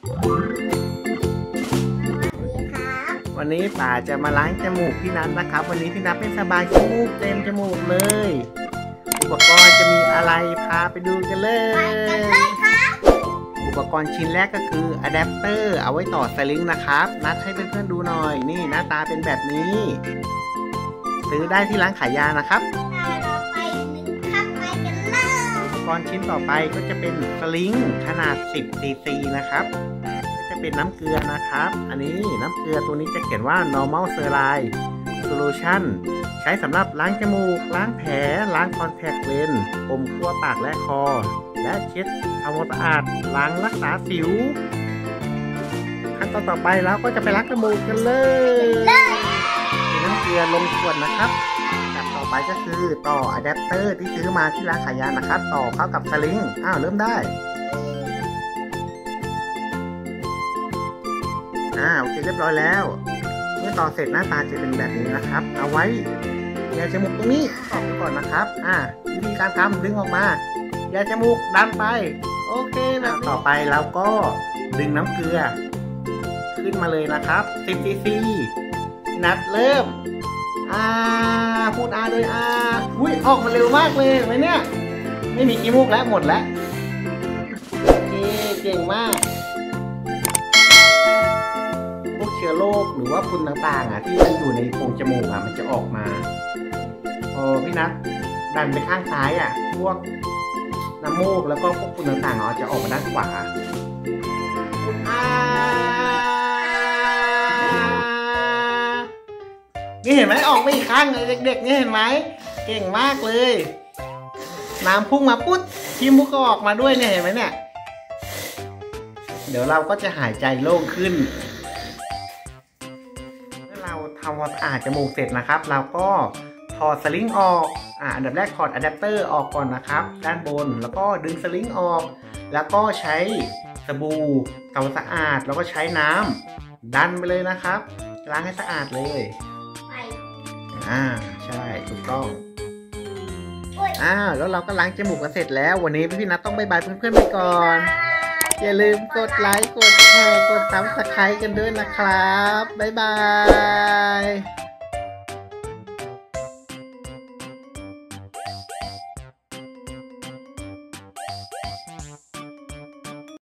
วันนี้ป๋าจะมาล้างจมูกพี่นัทนะครับวันนี้พี่นัทไม่สบายจมูกเต็มจมูกเลยอุปกรณ์จะมีอะไรพาไปดูกันเลยอุปกรณ์ชิ้นแรกก็คืออะแดปเตอร์เอาไว้ต่อสลิงนะครับนัดให้เพื่อนๆดูหน่อยนี่หน้าตาเป็นแบบนี้ซื้อได้ที่ร้านขายยานะครับอุปกรณ์ชิ้นต่อไปก็จะเป็นสลิงขนาด10 cc นะครับจะเป็นน้ำเกลือนะครับอันนี้น้ำเกลือตัวนี้จะเขียนว่า normal saline solution ใช้สำหรับล้างจมูกล้างแผลล้างคอนแทคเลนส์อมขั้วปากและคอและเช็ดทำความสะอาดล้างรักษาสิวขั้นตอนต่อไปเราก็จะไปล้างจมูกกันเลยน้ำเกลือลงขวดนะครับต่อไปก็คือต่ออะแดปเตอร์ที่ซื้อมาที่ร้านขายยานะครับต่อเข้ากับสลิงเริ่มได้โอเคเรียบร้อยแล้วเมื่อต่อเสร็จหน้าตาจะเป็นแบบนี้นะครับเอาไว้ยาจมูกตรงนี้ออกก่อนนะครับวิธีการทำดึงออกมายาจมูกดันไปโอเคแบบต่อไปเราก็ดึงน้ำเกลือขึ้นมาเลยนะครับ10 cc นัดเริ่มพูดโดยอุ้ยออกมาเร็วมากเลยเห็นไหมเนี่ยไม่มีขี้มูกแล้วหมดแล้วโอเคเก่งมากพวกเชื้อโรคหรือว่าฝุ่นต่างๆที่มันอยู่ในโพรงจมูกมันจะออกมาพอพี่นัทดันไปข้างซ้ายพวกน้ำมูกแล้วก็พวกฝุ่นต่างๆจะออกมาด้านขวานี่เห็นไหมออกไปอีกข้างเลยเด็กๆนี่เห็นไหมเก่งมากเลยน้ำพุ่งมาปุ๊บขี้มูกก็ออกมาด้วยเนี่ยเห็นไหมเนี่ยเดี๋ยวเราก็จะหายใจโล่งขึ้นเมื่อเราทำความสะอาดจมูกเสร็จนะครับเราก็ถอดสลิงออกอันดับแรกถอดอะแดปเตอร์ออกก่อนนะครับด้านบนแล้วก็ดึงสลิงออกแล้วก็ใช้สบู่ทำความสะอาดแล้วก็ใช้น้ำดันไปเลยนะครับล้างให้สะอาดเลยใช่ถูกต้องแล้วเราก็ล้างจมูกกันเสร็จแล้ววันนี้พี่นัทต้องบ๊ายบายเพื่อนๆไปก่อนอย่าลืมกดไลค์กดแชร์กดซับสไครบ์กันด้วยนะครับบ๊ายบาย